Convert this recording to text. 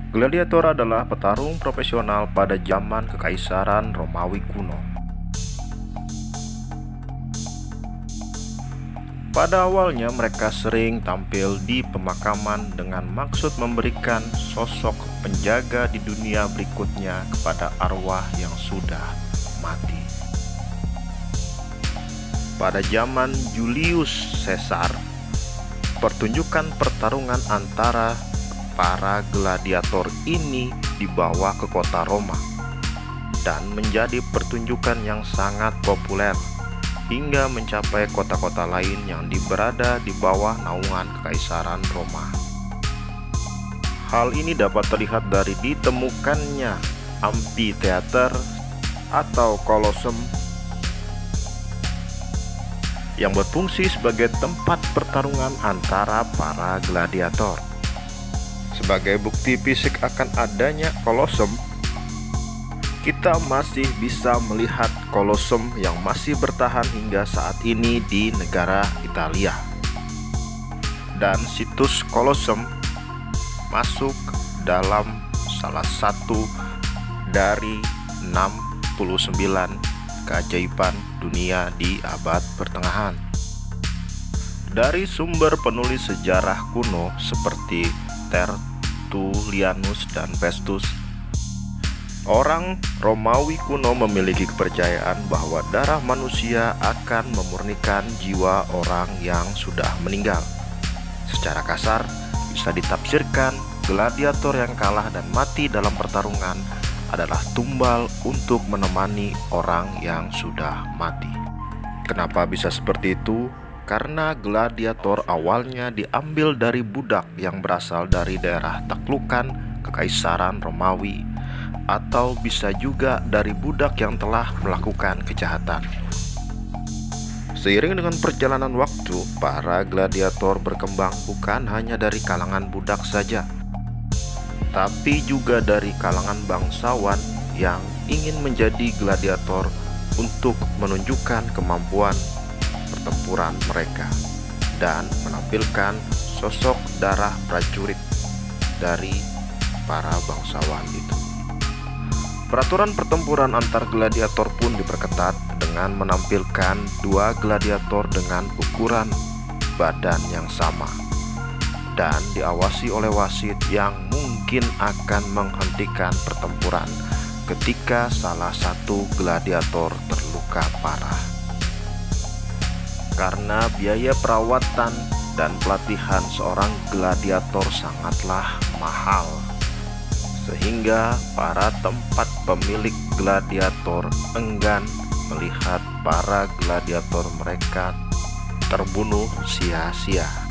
Gladiator adalah petarung profesional pada zaman Kekaisaran Romawi kuno. Pada awalnya mereka sering tampil di pemakaman dengan maksud memberikan sosok penjaga di dunia berikutnya kepada arwah yang sudah mati. Pada zaman Julius Caesar, pertunjukan pertarungan antara para gladiator ini dibawa ke kota Roma dan menjadi pertunjukan yang sangat populer hingga mencapai kota-kota lain yang berada di bawah naungan Kekaisaran Roma. Hal ini dapat terlihat dari ditemukannya amphitheater atau kolosem yang berfungsi sebagai tempat pertarungan antara para gladiator. Sebagai bukti fisik akan adanya kolosem, kita masih bisa melihat kolosem yang masih bertahan hingga saat ini di negara Italia. Dan situs kolosem masuk dalam salah satu dari 69 keajaiban dunia di abad pertengahan. Dari sumber penulis sejarah kuno seperti Tertullianus dan Festus, orang Romawi kuno memiliki kepercayaan bahwa darah manusia akan memurnikan jiwa orang yang sudah meninggal. Secara kasar, bisa ditafsirkan gladiator yang kalah dan mati dalam pertarungan adalah tumbal untuk menemani orang yang sudah mati. Kenapa bisa seperti itu? Karena gladiator awalnya diambil dari budak yang berasal dari daerah taklukan Kekaisaran Romawi, atau bisa juga dari budak yang telah melakukan kejahatan. Seiring dengan perjalanan waktu, para gladiator berkembang bukan hanya dari kalangan budak saja, tapi juga dari kalangan bangsawan yang ingin menjadi gladiator untuk menunjukkan kemampuan pertempuran mereka dan menampilkan sosok darah prajurit dari para bangsawan itu. Peraturan pertempuran antar gladiator pun diperketat dengan menampilkan dua gladiator dengan ukuran badan yang sama dan diawasi oleh wasit yang mungkin akan menghentikan pertempuran ketika salah satu gladiator terluka parah. Karena biaya perawatan dan pelatihan seorang gladiator sangatlah mahal, sehingga para tempat pemilik gladiator enggan melihat para gladiator mereka terbunuh sia-sia.